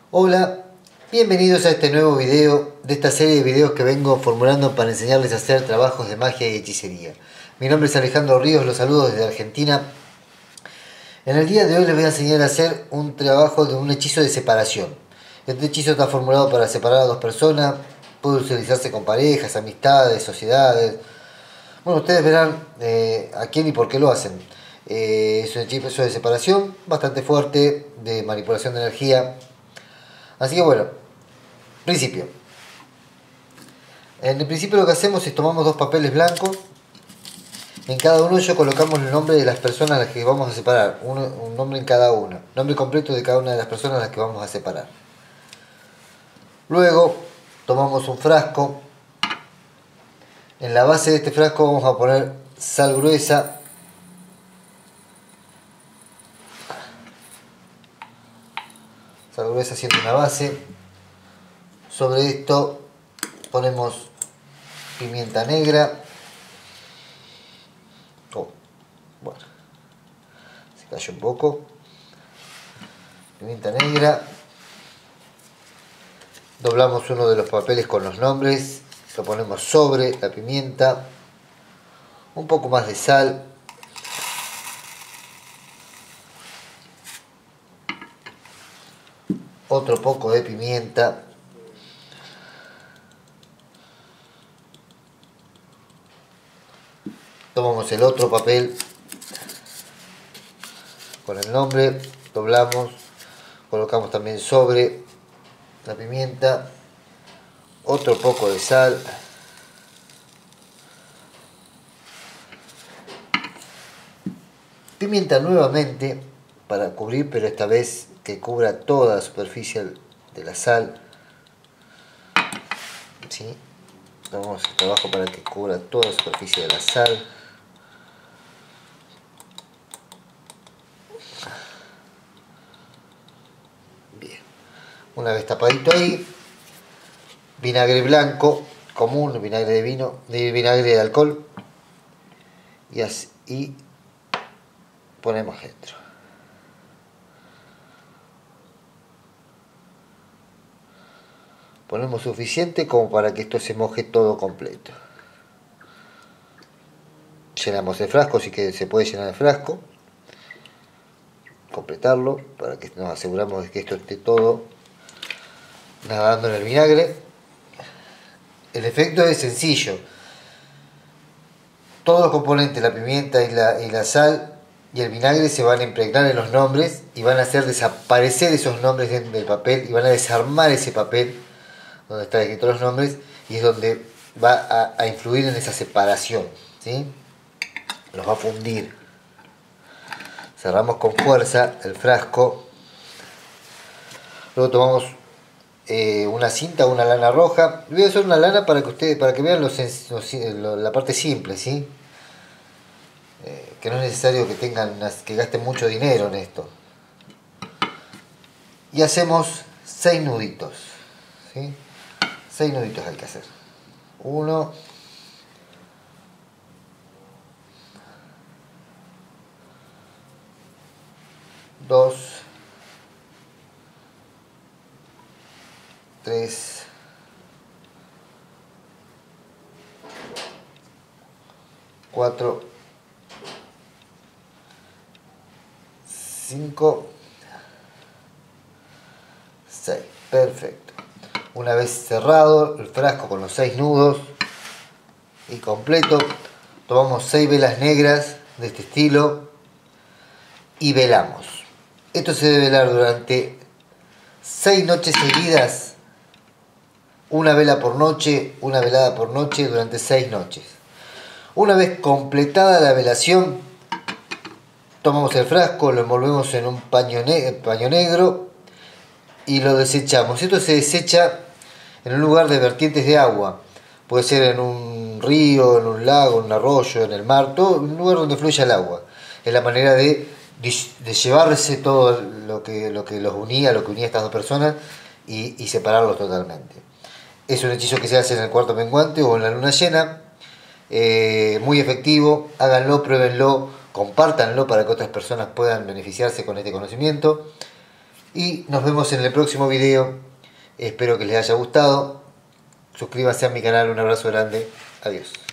Hola, bienvenidos a este nuevo video de esta serie de videos que vengo formulando para enseñarles a hacer trabajos de magia y hechicería. Mi nombre es Alejandro Ríos, los saludo desde Argentina. En el día de hoy les voy a enseñar a hacer un trabajo de un hechizo de separación. Este hechizo está formulado para separar a dos personas, puede utilizarse con parejas, amistades, sociedades. Bueno, ustedes verán a quién y por qué lo hacen. Es un hechizo de separación bastante fuerte, de manipulación de energía. Así que bueno, principio. En el principio lo que hacemos es tomamos dos papeles blancos. En cada uno yo colocamos el nombre de las personas a las que vamos a separar. Un nombre en cada uno. Nombre completo de cada una de las personas a las que vamos a separar. Luego tomamos un frasco. En la base de este frasco vamos a poner sal gruesa. Sal gruesa siendo una base. Sobre esto ponemos pimienta negra. Bueno, se cayó un poco. Pimienta negra. Doblamos uno de los papeles con los nombres. Lo ponemos sobre la pimienta. Un poco más de sal. Otro poco de pimienta. Tomamos el otro papel con el nombre, doblamos, colocamos también sobre la pimienta, otro poco de sal, pimienta nuevamente para cubrir, pero esta vez que cubra toda la superficie de la sal. ¿Sí? Damos el trabajo para que cubra toda la superficie de la sal. Bien, una vez tapadito ahí, vinagre blanco común, vinagre de vino, vinagre de alcohol, y así ponemos dentro. Ponemos suficiente como para que esto se moje todo completo. Llenamos el frasco, así que se puede llenar el frasco, completarlo para que nos aseguramos de que esto esté todo nadando en el vinagre. El efecto es sencillo. Todos los componentes, la pimienta y la sal y el vinagre, se van a impregnar en los nombres y van a hacer desaparecer esos nombres dentro del papel y van a desarmar ese papel donde están escritos los nombres, y es donde va a influir en esa separación, ¿sí? Los va a fundir. Cerramos con fuerza el frasco. Luego tomamos una cinta o una lana roja. Voy a usar una lana para que vean la parte simple, ¿sí? Que no es necesario que gasten mucho dinero en esto. Y hacemos 6 nuditos, ¿sí? 6 nuditos hay que hacer. 1, 2, 3, 4, 5, 6. Perfecto. Una vez cerrado el frasco con los 6 nudos y completo, tomamos 6 velas negras de este estilo y velamos. Esto se debe velar durante 6 noches seguidas, una vela por noche, una velada por noche durante 6 noches. Una vez completada la velación, tomamos el frasco, lo envolvemos en un paño negro y lo desechamos. Esto se desecha en un lugar de vertientes de agua. Puede ser en un río, en un lago, en un arroyo, en el mar, todo un lugar donde fluya el agua. Es la manera de llevarse todo lo que los unía, lo que unía a estas dos personas, y separarlos totalmente. Es un hechizo que se hace en el cuarto menguante o en la luna llena. Muy efectivo, háganlo, pruébenlo, compártanlo para que otras personas puedan beneficiarse con este conocimiento. Y nos vemos en el próximo video. Espero que les haya gustado. Suscríbanse a mi canal. Un abrazo grande. Adiós.